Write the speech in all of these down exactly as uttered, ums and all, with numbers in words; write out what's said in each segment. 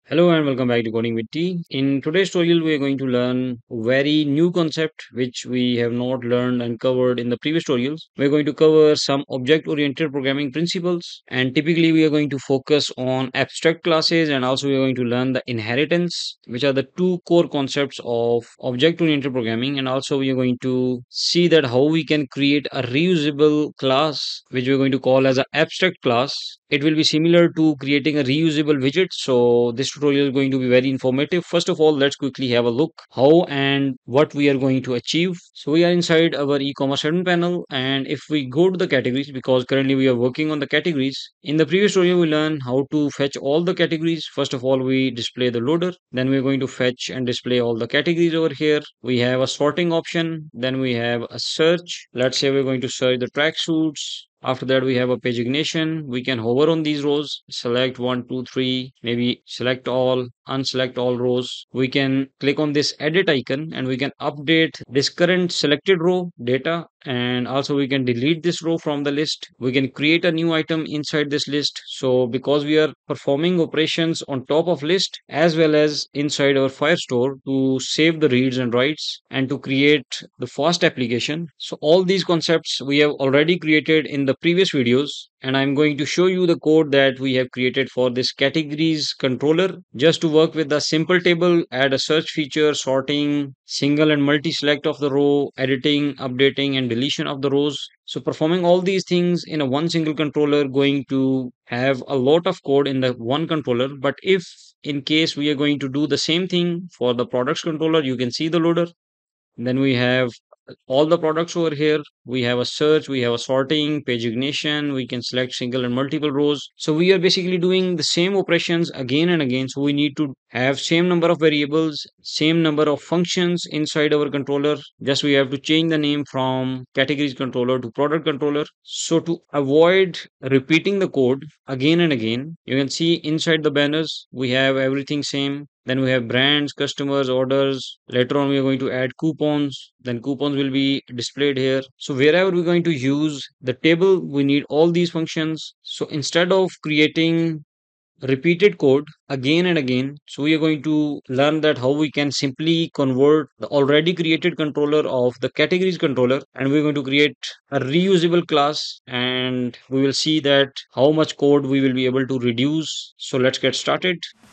Hello and welcome back to Coding with T. In today's tutorial, we are going to learn a very new concept which we have not learned and covered in the previous tutorials. We're going to cover some object-oriented programming principles, and typically we are going to focus on abstract classes, and also we are going to learn the inheritance, which are the two core concepts of object-oriented programming. And also we are going to see that how we can create a reusable class, which we're going to call as an abstract class. It will be similar to creating a reusable widget. So this tutorial is going to be very informative. First of all, let's quickly have a look how and what we are going to achieve. So we are inside our e-commerce admin panel, and if we go to the categories, because currently we are working on the categories. In the previous tutorial, we learned how to fetch all the categories. First of all, we display the loader. Then we're going to fetch and display all the categories over here. We have a sorting option. Then we have a search. Let's say we're going to search the tracksuits. After that, we have a pagination. We can hover on these rows, select one, two, three, maybe select all, unselect all rows. We can click on this edit icon and we can update this current selected row data, and also we can delete this row from the list. We can create a new item inside this list. So because we are performing operations on top of list as well as inside our Firestore to save the reads and writes and to create the fast application. So all these concepts we have already created in the previous videos, and I'm going to show you the code that we have created for this categories controller just to work with the simple table, add a search feature, sorting, single and multi select of the row, editing, updating and deletion of the rows. So performing all these things in a one single controller going to have a lot of code in the one controller. But if in case we are going to do the same thing for the products controller, you can see the loader. Then we have all the products over here. We have a search, we have a sorting, pagination, we can select single and multiple rows. So we are basically doing the same operations again and again. So we need to have same number of variables, same number of functions inside our controller. Just we have to change the name from categories controller to product controller. So to avoid repeating the code again and again, you can see inside the banners, we have everything same. Then we have brands, customers, orders. Later on, we are going to add coupons. Then coupons will be displayed here. So wherever we're going to use the table, we need all these functions. So instead of creating repeated code again and again, so we are going to learn that how we can simply convert the already created controller of the categories controller, and we're going to create a reusable class, and we will see that how much code we will be able to reduce. So let's get started.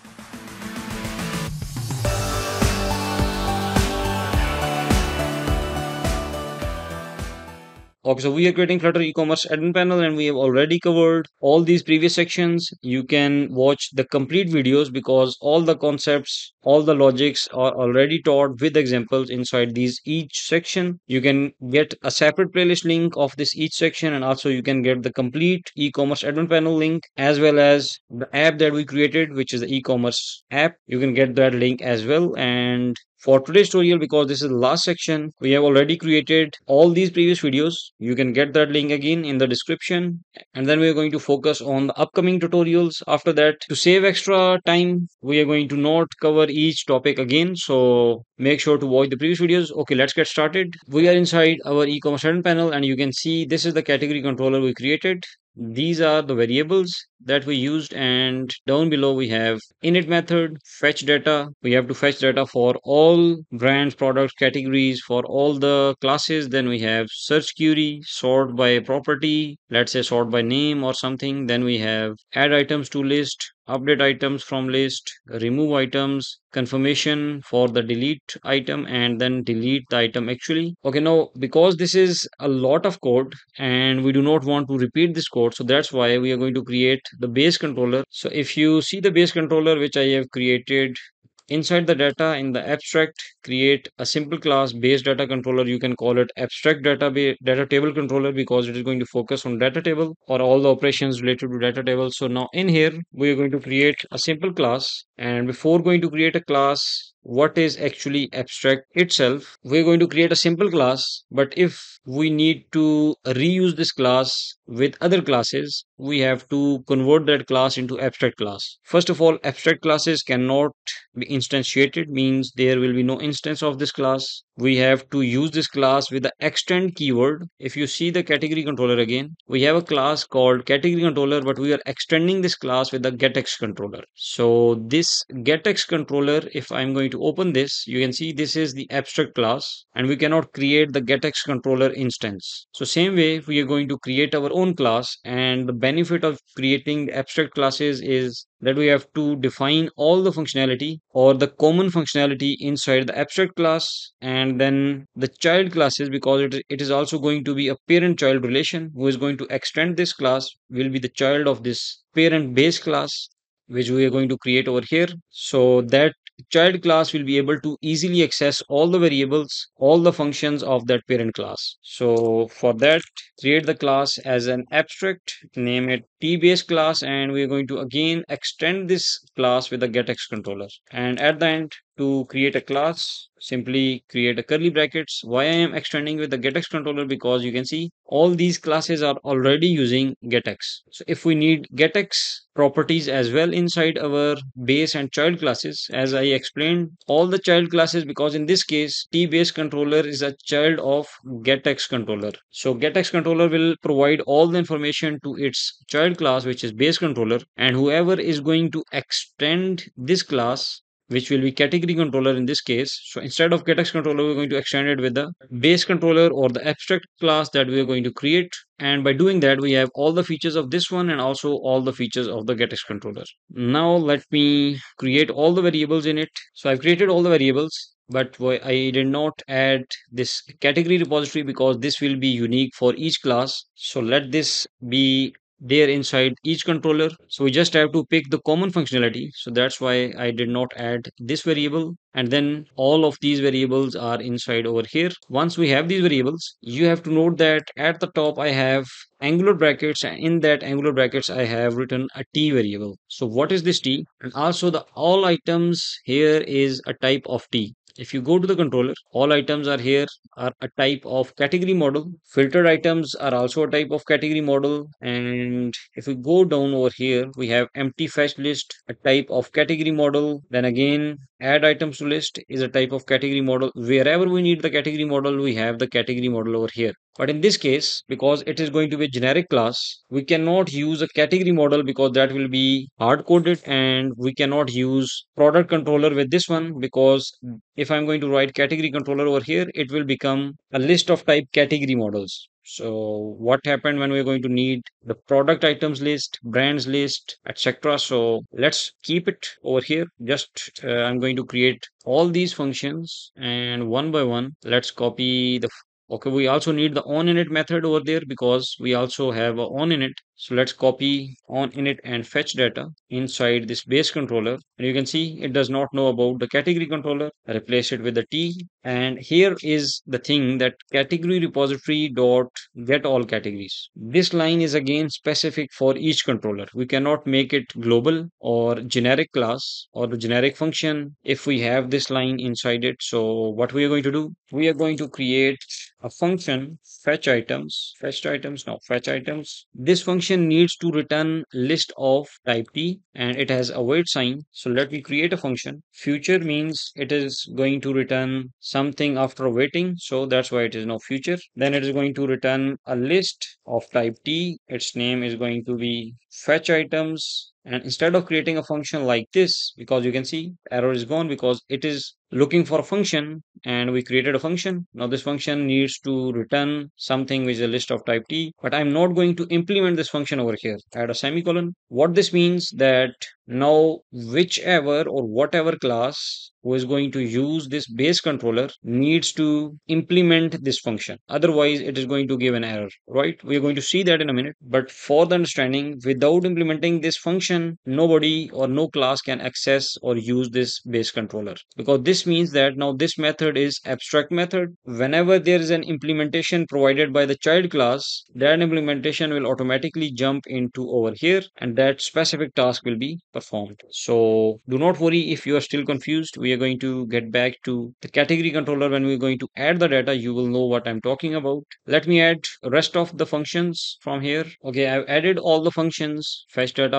Okay, so we are creating Flutter e-commerce admin panel, and we have already covered all these previous sections. You can watch the complete videos because all the concepts, all the logics are already taught with examples inside these each section. You can get a separate playlist link of this each section, and also you can get the complete e-commerce admin panel link as well as the app that we created, which is the e-commerce app. You can get that link as well. And for today's tutorial, because this is the last section, we have already created all these previous videos. You can get that link again in the description. And then we are going to focus on the upcoming tutorials. After that, to save extra time, we are going to not cover each topic again. So make sure to watch the previous videos. Okay, let's get started. We are inside our e-commerce admin panel, and you can see this is the category controller we created. These are the variables that we used, and down below we have init method, fetch data. We have to fetch data for all brands, products, categories, for all the classes. Then we have search query, sort by property, let's say sort by name or something. Then we have add items to list, update items from list, remove items, confirmation for the delete item, and then delete the item actually. Okay, now because this is a lot of code and we do not want to repeat this code, so that's why we are going to create the base controller. So if you see the base controller which I have created, inside the data in the abstract, create a simple class base data controller. You can call it abstract data data table controller because it is going to focus on data table or all the operations related to data table. So now in here we are going to create a simple class, and before going to create a class, what is actually abstract itself, we're going to create a simple class. But if we need to reuse this class with other classes, we have to convert that class into abstract class. First of all, abstract classes cannot be instantiated, means there will be no instance of this class. we have to use this class with the extend keyword. If you see the category controller again, we have a class called category controller, but we are extending this class with the getX controller. So this getX controller, if I'm going to open this, you can see this is the abstract class and we cannot create the getX controller instance. So same way, we are going to create our own class, and the benefit of creating abstract classes is that we have to define all the functionality or the common functionality inside the abstract class, and then the child classes, because it, it is also going to be a parent child relation. Who is going to extend this class will be the child of this parent base class, which we are going to create over here. So that child class will be able to easily access all the variables, all the functions of that parent class. So for that, create the class as an abstract, name it t-base class, and we're going to again extend this class with a getX controller. And at the end, to create a class, simply create a curly brackets. Why I am extending with the getX controller? Because you can see all these classes are already using getX. So if we need getX properties as well inside our base and child classes, as I explained, all the child classes, because in this case t-base controller is a child of getX controller. So getX controller will provide all the information to its child class, which is base controller, and whoever is going to extend this class, which will be category controller in this case. So instead of getX controller, we're going to extend it with the base controller or the abstract class that we are going to create. And by doing that, we have all the features of this one and also all the features of the getX controller. Now let me create all the variables in it. So I've created all the variables, but I did not add this category repository because this will be unique for each class. So let this be there inside each controller. So we just have to pick the common functionality. So that's why I did not add this variable. And then all of these variables are inside over here. Once we have these variables, you have to note that at the top I have angular brackets, and in that angular brackets I have written a t variable. So what is this t? And also the all items here is a type of t. If you go to the controller, all items are here are a type of category model. Filtered items are also a type of category model. And if we go down over here, we have empty fetch list, a type of category model. Then again, add items to list is a type of category model. Wherever we need the category model, we have the category model over here. But in this case, because it is going to be a generic class, we cannot use a category model because that will be hard coded, and we cannot use product controller with this one, because if I'm going to write category controller over here, it will become a list of type category models. So what happened when we're going to need the product items list, brands list, et cetera. So let's keep it over here. Just uh, I'm going to create all these functions, and one by one, let's copy the. Okay, we also need the onInit method over there because we also have a onInit. So let's copy onInit and fetch data inside this base controller. And you can see it does not know about the category controller. Replace it with the T. And here is the thing, that category repository dot get all categories. This line is again specific for each controller. We cannot make it global or generic class or the generic function if we have this line inside it. So what we are going to do, we are going to create a function fetch items, fetch items, now fetch items. This function needs to return list of type T and it has a wait sign. So let me create a function. Future means it is going to return something after waiting. So that's why it is now future. Then it is going to return a list of type T. Its name is going to be fetch items. And instead of creating a function like this, because you can see error is gone because it is looking for a function and we created a function. Now this function needs to return something which is a list of type T, but I'm not going to implement this function over here. Add a semicolon. What this means that now whichever or whatever class who is going to use this base controller needs to implement this function. Otherwise, it is going to give an error, right? We are going to see that in a minute. But for the understanding, without implementing this function, nobody or no class can access or use this base controller, because this means that now this method is abstract method. Whenever there is an implementation provided by the child class, that implementation will automatically jump into over here and that specific task will be performed. So do not worry if you are still confused. We are going to get back to the category controller. When we're going to add the data, you will know what I'm talking about. Let me add rest of the functions from here. Okay, I've added all the functions. Fetch data was same.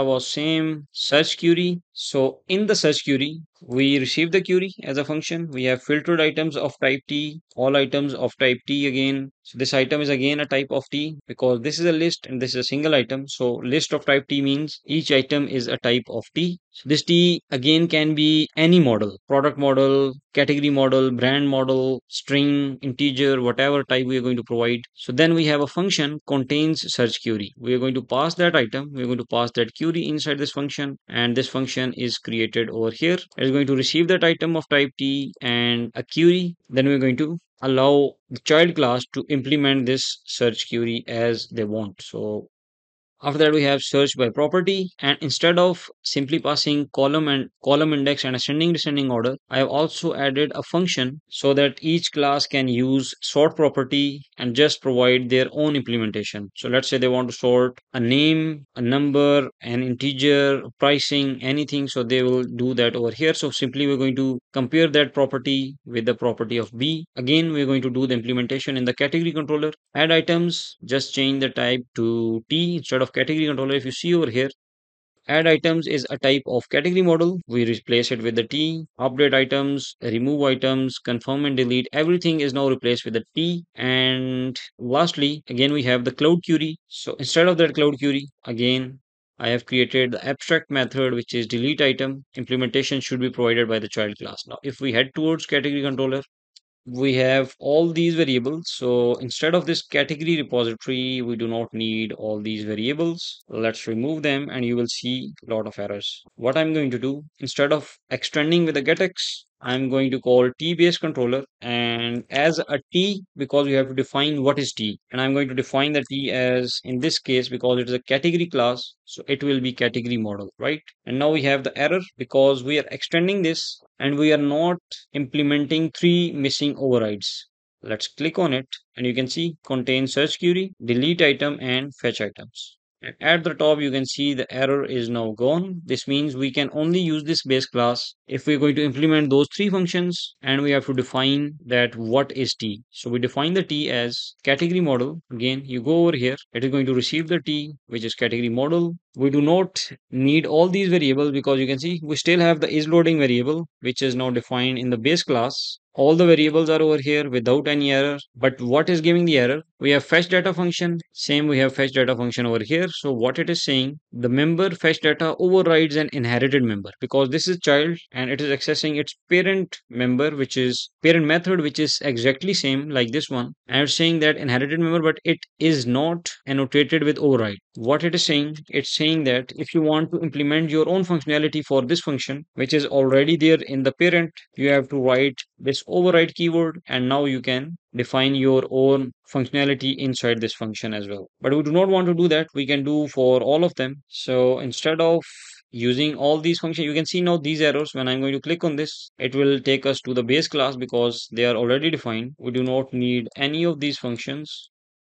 same search query. So in the search query, we receive the query as a function. We have filtered items of type T, all items of type T again. So this item is again a type of T because this is a list and this is a single item. So list of type T means each item is a type of T. So this T again can be any model, product model, category model, brand model, string, integer, whatever type we are going to provide. So then we have a function contains search query. We are going to pass that item. We are going to pass that query inside this function, and this function is created over here. It is going to receive that item of type T and a query. Then we're going to allow the child class to implement this search query as they want. So after that, we have search by property, and instead of simply passing column and column index and ascending descending order, I have also added a function so that each class can use sort property and just provide their own implementation. So let's say they want to sort a name, a number, an integer, pricing, anything. So they will do that over here. So simply we're going to compare that property with the property of B. Again, we're going to do the implementation in the category controller. Add items, just change the type to T instead of category controller. If you see over here, add items is a type of category model. We replace it with the T. Update items, remove items, confirm and delete. Everything is now replaced with the T. And lastly, again, we have the cloud query. So instead of that cloud query, again, I have created the abstract method, which is delete item. Implementation should be provided by the child class. Now, if we head towards category controller, we have all these variables. So instead of this category repository, we do not need all these variables. Let's remove them and you will see a lot of errors. What I'm going to do, instead of extending with the getX, I'm going to call T-based controller, and as a T, because we have to define what is T, and I'm going to define the T as, in this case, because it is a category class, so it will be category model, right? And now we have the error because we are extending this and we are not implementing three missing overrides. Let's click on it and you can see contain search query, delete item and fetch items. And at the top, you can see the error is now gone. This means we can only use this base class if we're going to implement those three functions, and we have to define that what is T. So we define the T as category model. Again, you go over here, it is going to receive the T, which is category model. We do not need all these variables because you can see we still have the is loading variable, which is now defined in the base class. All the variables are over here without any error. But what is giving the error? We have fetch data function. Same, we have fetch data function over here. So what it is saying, the member fetch data overrides an inherited member because this is child and it is accessing its parent member, which is parent method, which is exactly same like this one. And it's saying that inherited member, but it is not annotated with override. What it is saying, it's saying that if you want to implement your own functionality for this function, which is already there in the parent, you have to write this override keyword, and now you can define your own functionality inside this function as well. But we do not want to do that. We can do for all of them. So instead of using all these functions, you can see now these arrows. When I'm going to click on this, it will take us to the base class because they are already defined. We do not need any of these functions.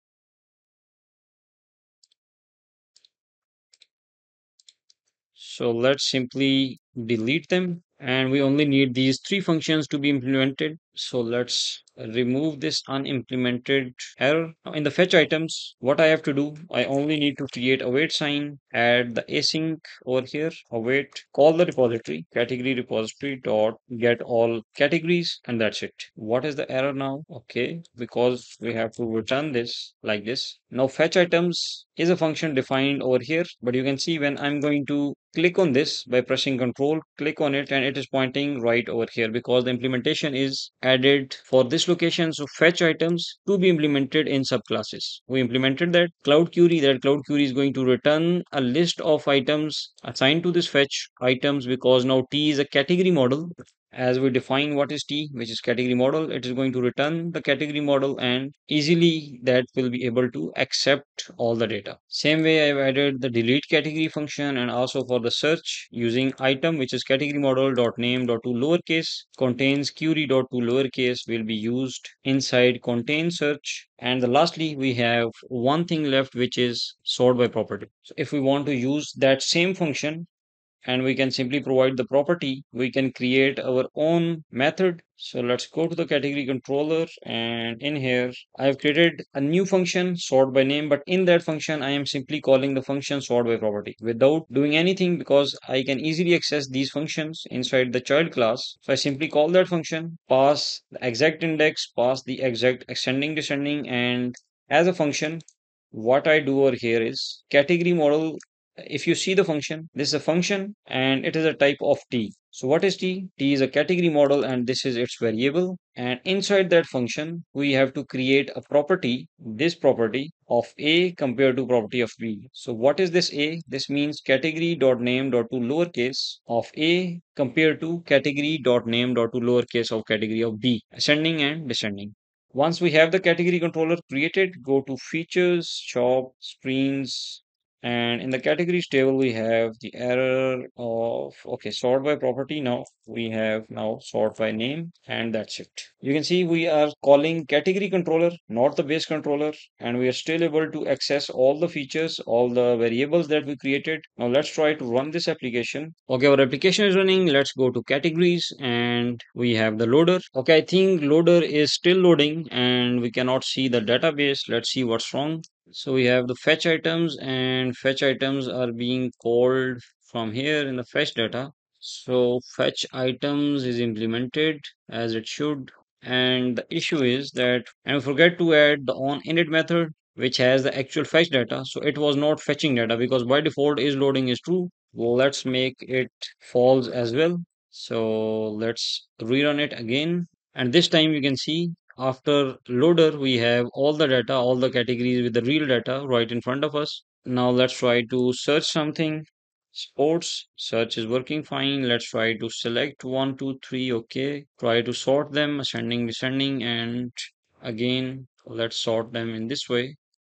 So let's simply delete them, and we only need these three functions to be implemented. So let's remove this unimplemented error. Now in the fetch items, what I have to do, I only need to create await sign, add the async over here, await, call the repository, category repository dot get all categories, and that's it. What is the error now? Okay, because we have to return this like this. Now fetch items is a function defined over here, but you can see when I'm going to click on this by pressing control, click on it, and it is pointing right over here because the implementation is added for this location. So fetch items to be implemented in subclasses. We implemented that cloud query. That cloud query is going to return a list of items assigned to this fetch items because now T is a category model. As we define what is T, which is category model, it is going to return the category model, and easily that will be able to accept all the data. Same way I've added the delete category function, and also for the search using item, which is category model dot name dot to lowercase contains query dot to lowercase will be used inside contain search. And the lastly, we have one thing left, which is sort by property. So if we want to use that same function and we can simply provide the property. We can create our own method. So let's go to the category controller, and in here I have created a new function sort by name, but in that function I am simply calling the function sort by property without doing anything, because I can easily access these functions inside the child class. So I simply call that function, pass the exact index, pass the exact ascending descending, and as a function, what I do over here is category model. If you see the function, this is a function and it is a type of T. So what is T? T is a category model and this is its variable. And inside that function, we have to create a property, this property of A compared to property of B. So what is this A? This means category dot name dot to lowercase of A compared to category dot name dot to lowercase of category of B, ascending and descending. Once we have the category controller created, go to features, shop, screens, and in the categories table, we have the error of, okay, sort by property. Now we have now sort by name, and that's it. You can see we are calling category controller, not the base controller, and we are still able to access all the features, all the variables that we created. Now let's try to run this application. Okay, our application is running. Let's go to categories and we have the loader. Okay, I think loader is still loading and we cannot see the database. Let's see what's wrong. So we have the fetch items, and fetch items are being called from here in the fetch data. So fetch items is implemented as it should. And the issue is that I forget to add the on init method, which has the actual fetch data. So it was not fetching data because by default is loading is true. Well, let's make it false as well. So let's rerun it again. And this time you can see after loader, we have all the data, all the categories with the real data right in front of us. Now let's try to search something. Sports, search is working fine. Let's try to select one, two, three. Okay. Try to sort them, ascending, descending, and again, let's sort them in this way.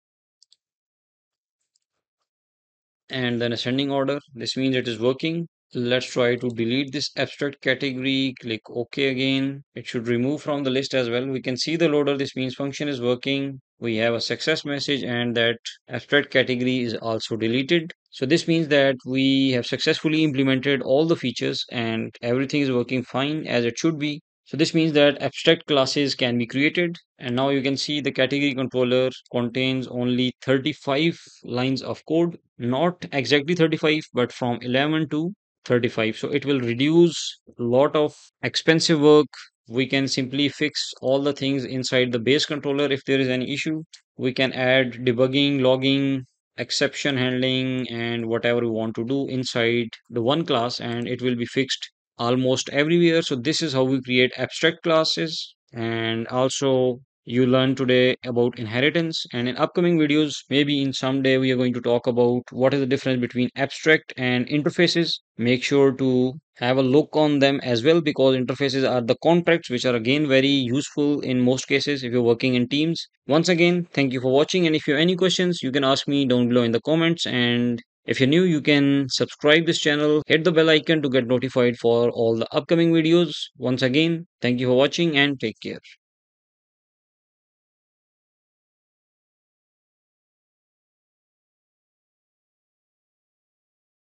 And then ascending order. This means it is working. Let's try to delete this abstract category. Click OK again. It should remove from the list as well. We can see the loader. This means function is working. We have a success message and that abstract category is also deleted. So this means that we have successfully implemented all the features and everything is working fine as it should be. So this means that abstract classes can be created, and now you can see the category controller contains only thirty-five lines of code, not exactly thirty-five, but from eleven to thirty-five. So it will reduce a lot of expensive work. We can simply fix all the things inside the base controller if there is any issue. We can add debugging, logging, exception handling, and whatever we want to do inside the one class, and it will be fixed almost everywhere. So this is how we create abstract classes. And also you learned today about inheritance, and in upcoming videos, maybe in some day, we are going to talk about what is the difference between abstract and interfaces. Make sure to have a look on them as well, because interfaces are the contracts which are again very useful in most cases if you're working in teams. Once again, thank you for watching, and if you have any questions, you can ask me down below in the comments. And if you're new, you can subscribe this channel, hit the bell icon to get notified for all the upcoming videos. Once again, thank you for watching and take care.